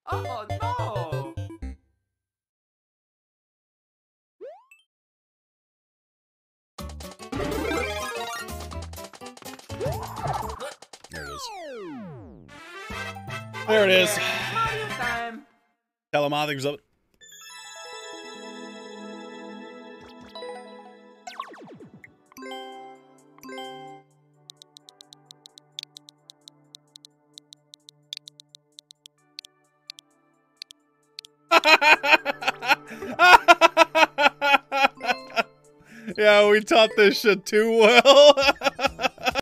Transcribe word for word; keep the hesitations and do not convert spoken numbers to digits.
Oh no! There it is. There it is. Mario time. Tell him I think up. Yeah, we taught this shit too well.